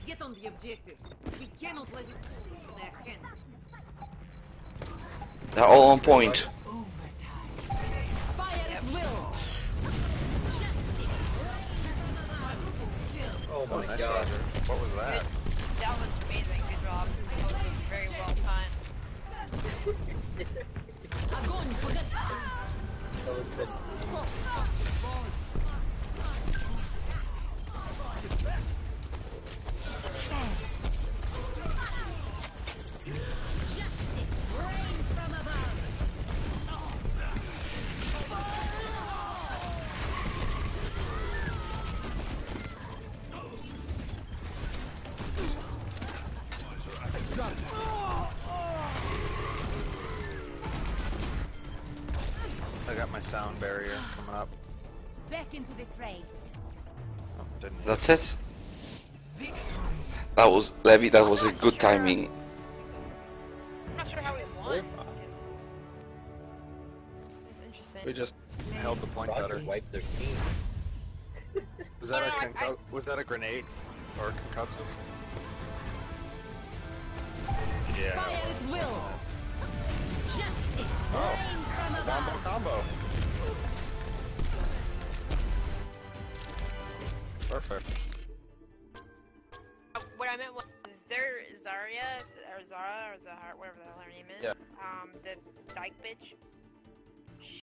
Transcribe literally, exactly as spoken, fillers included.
Get on the objective. We cannot let it in their hands. They're all on point. Fire at will. Oh my nice god. Roger. What was that? That was amazing. Good job. That was very well timed. Огонь, погоди. That was it. Justice reigns from above. I got my sound barrier coming up. Back into the fray. Oh, didn't. That's it. That was Levi. That was a good timing. I'm not sure how we won. It's interesting. We just held the point Roger better. wiped their team. Was that No, a no, I- concu- was that a grenade or concussive? Yeah. Fire at will. Justice Oh. reigns from Combo above. combo. Perfect. Uh, What I meant was, is there Zarya, or Zara, or Zahar, whatever the hell her name is, Yeah. um, the dyke bitch?